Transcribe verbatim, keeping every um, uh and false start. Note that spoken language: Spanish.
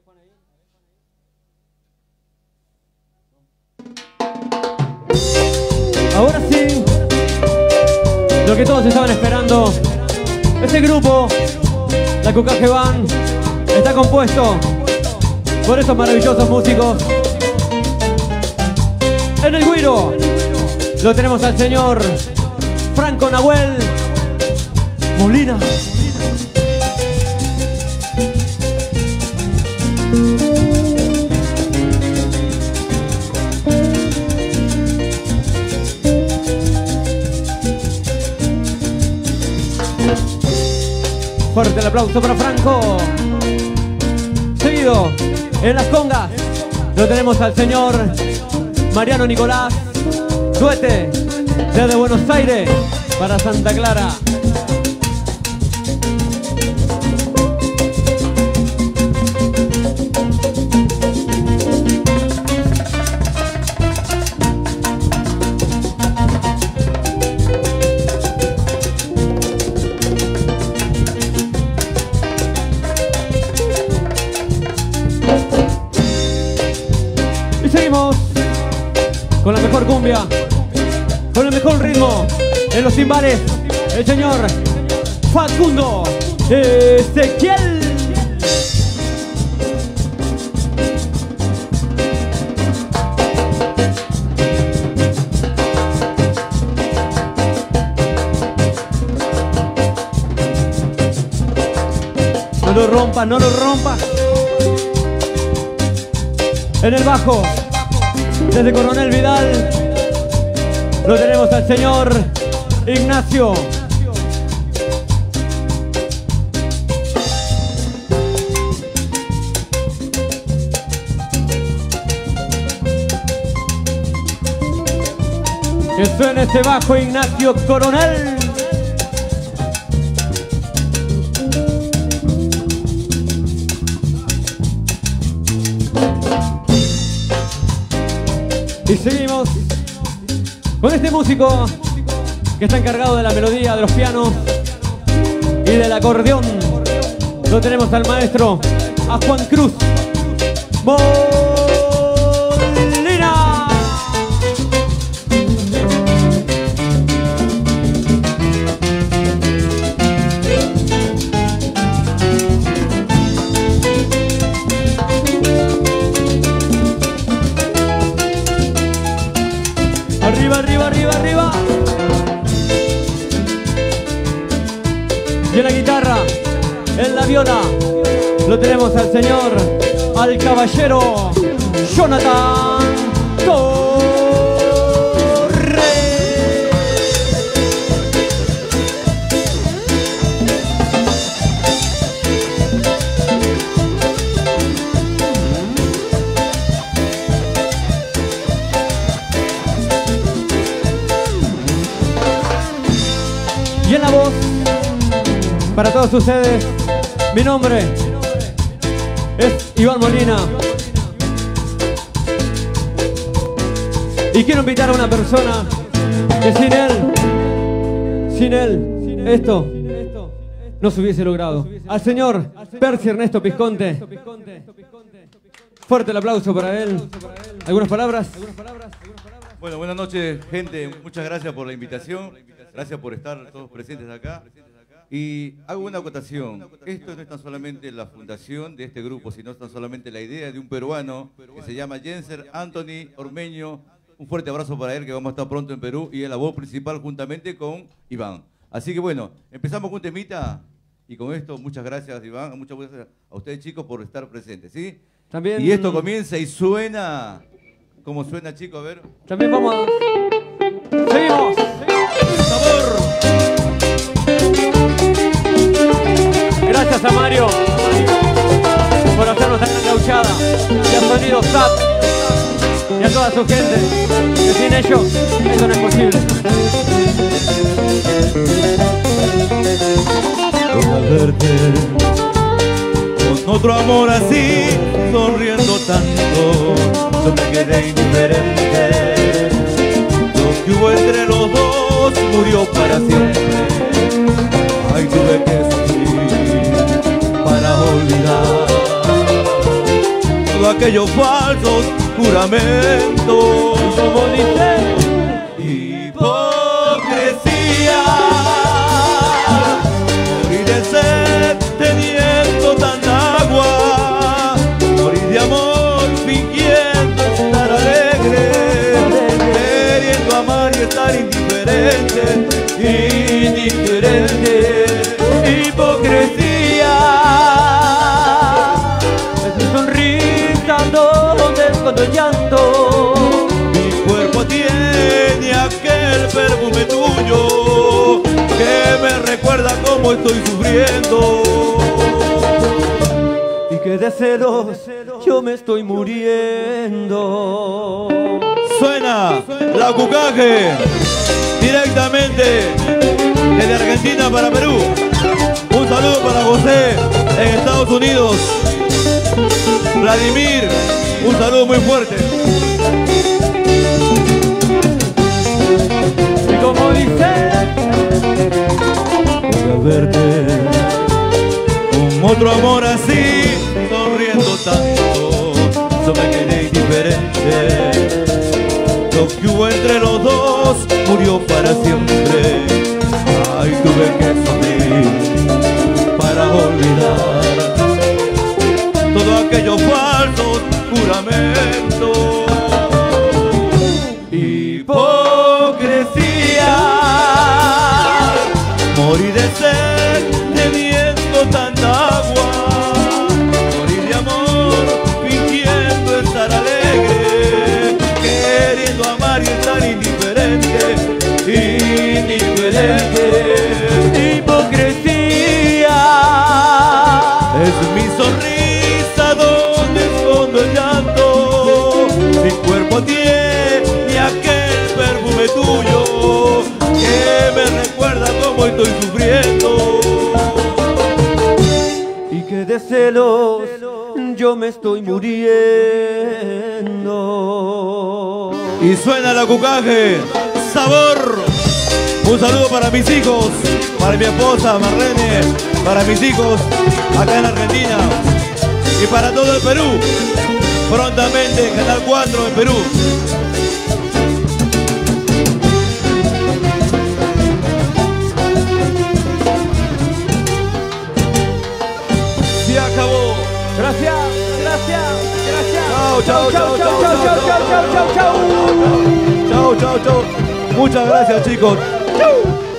Ahora sí, lo que todos estaban esperando. Este grupo, la Cucaje Band, está compuesto por estos maravillosos músicos. En el güiro lo tenemos al señor Franco Nahuel Molina. Fuerte el aplauso para Franco. Seguido, en las congas, lo tenemos al señor Mariano Nicolás Duete, desde Buenos Aires para Santa Clara. Con la mejor cumbia, con el mejor ritmo, en los timbales, el señor Facundo Ezequiel. No lo rompa, no lo rompa. En el bajo, desde Coronel Vidal, lo tenemos al señor Ignacio. Que suene ese bajo, Ignacio Coronel. Y seguimos con este músico que está encargado de la melodía, de los pianos y del acordeón. Lo tenemos al maestro, a Juan Cruz Molina. Arriba, arriba, arriba, arriba. Y en la guitarra, en la viola, lo tenemos al señor, al caballero Jonathan Torres. Y en la voz, para todos ustedes, mi nombre es Iván Molina. Y quiero invitar a una persona que sin él, sin él, esto no se hubiese logrado. Al señor Percy Ernesto Pisconte. Fuerte el aplauso para él. ¿Algunas palabras? Bueno, buenas noches, gente. Muchas gracias por la invitación. Gracias por estar todos presentes acá. Y hago una acotación. Esto no es tan solamente la fundación de este grupo, sino tan solamente la idea de un peruano que se llama Jenser Anthony Ormeño. Un fuerte abrazo para él, que vamos a estar pronto en Perú, y es la voz principal juntamente con Iván. Así que bueno, empezamos con un temita. Y con esto, muchas gracias, Iván. Muchas gracias a ustedes, chicos, por estar presentes, ¿sí? También... Y esto comienza y suena... ¿Cómo suena, chicos? A ver. También vamos a... ¡Seguimos! ¡Sabor! Gracias a Mario por hacernos tan gauchada. Y a Sonido S A P y a toda su gente, que sin ellos esto no es posible. Al verte con otro amor así, sonriendo tanto, yo me quedé indiferente. Lo que hubo entre los dos murió para siempre. Ay, tuve que sufrir para olvidar. todos aquellos falsos juramentos. Como dice, hipocresía, morir de sed teniendo tanta agua, morir de amor fingiendo estar alegre, queriendo amar y estar indiferente, indiferente. Hipocresía, es mi sonrisa donde escondo el llanto. mi cuerpo tiene aquel perfume tuyo que me recuerda cómo estoy sufriendo. Y que de celos yo me estoy muriendo. Suena la Cucaje directamente desde Argentina para Perú. Un saludo para José en Estados Unidos. Vladimir, un saludo muy fuerte. Y como dice, Voy a verte con otro amor así, sonriendo tanto, yo me quedé indiferente. Lo que hubo entre los dos murió para siempre. Ay, tuve que sufrir para olvidar todos aquellos falsos juramentos. Hipocresía, morir de sed teniendo tanta agua, morir de amor fingiendo estar alegre, queriendo amar y estar indiferente, indiferente. Hipocresía, es mi sonrisa donde escondo el llanto, mi cuerpo tiene aquel perfume tuyo que me recuerda cómo estoy sufriendo. y que de celos yo me estoy muriendo. Y suena la Cucaje, sabor. Un saludo para mis hijos, para mi esposa Marlene, para mis hijos acá en Argentina y para todo el Perú. Prontamente Canal cuatro en Perú. Se acabó. Gracias, gracias, gracias. Chao, chao, chao, chao, chao, chao, chao, chao, chao, chao, chao. Muchas gracias, chicos.